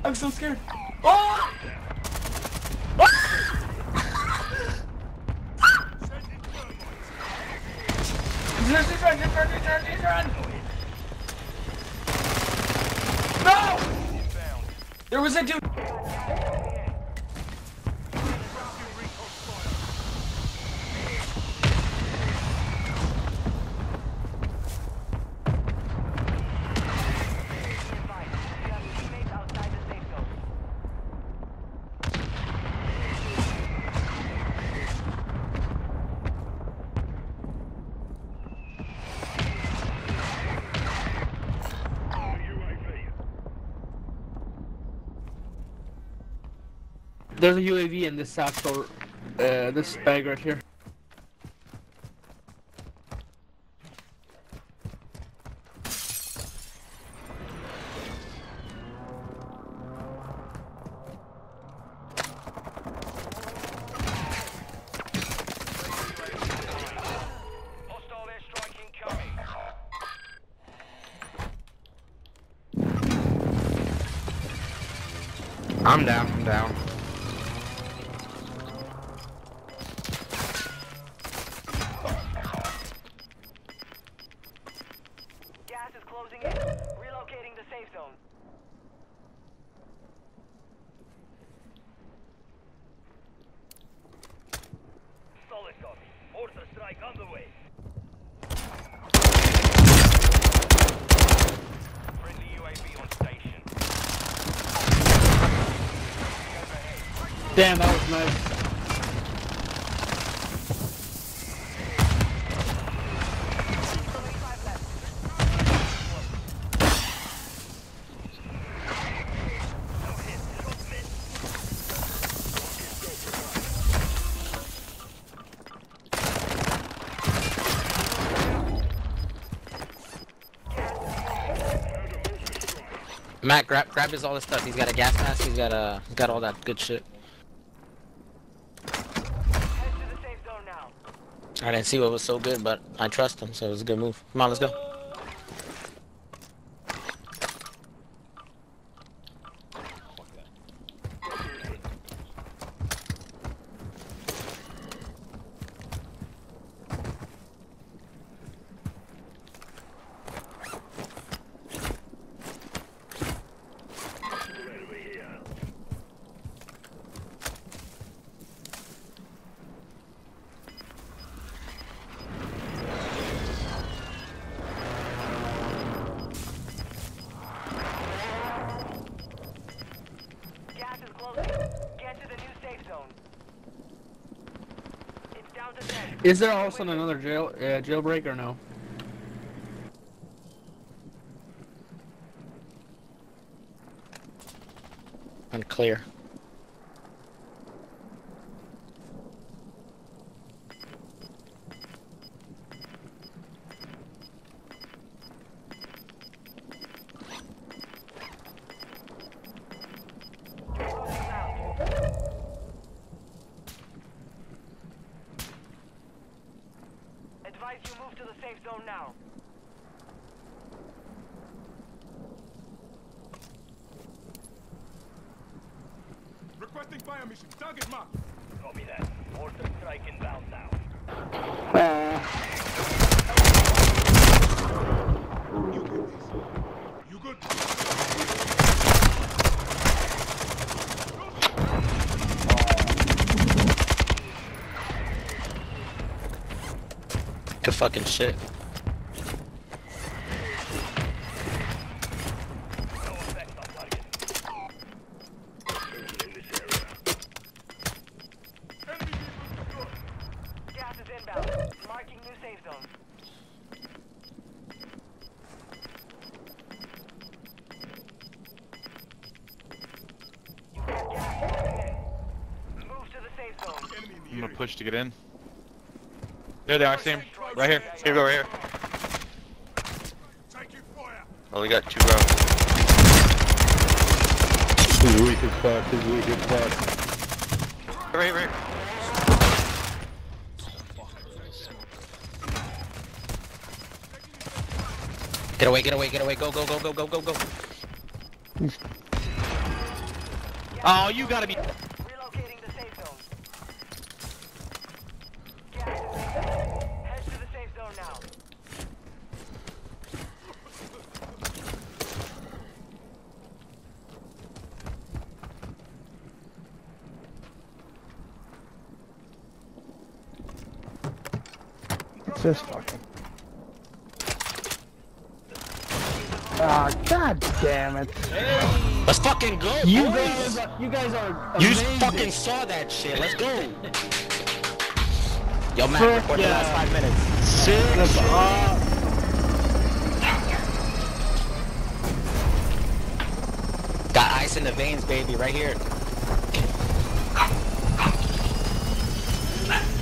I'm so scared. Oh! Just run! No! There was a dude. There's a UAV in this south door, this bag right here. Hostile airstrike incoming. I'm down. Gas is closing in. Relocating the safe zone. Solid copy. Mortar strike on the way. Friendly UAV on station. Damn, that was nice. Matt, grab his all this stuff. He's got a gas mask. He's got all that good shit. Head to the safe zone now. I didn't see what was so good, but I trust him, so it was a good move. Come on, let's go. Gas is closing. Get to the new safe zone. It's down to 10. Is there also another jailbreak or no? Unclear. Advise you move to the safe zone now. Requesting fire mission. Target marked. Copy that. Mortar strike inbound now. You get this. You good? Good fucking shit. No effect on target. Enemy vehicles destroyed. Gas is inbound. Marking new safe zone. You got gas moving in. Move to the safe zone. Enemy in the I'm gonna area. push to get in. There they are, I see him. Right here. Here we go, right here. Taking fire. Oh, we got 2 rounds. He's weak as fuck, he's weak as fuck. Right here, right here. Get away, go. Oh, you gotta be. Relocating the safe zone. Gas is inbound. Head to the safe zone now. Just fucking. Ah, god damn it. Let's fucking go, You boys. guys are You amazing. fucking saw that shit. Let's go. Yo, Matt, Frick record the yeah. last 5 minutes. That's Got ice in the veins, baby, right here.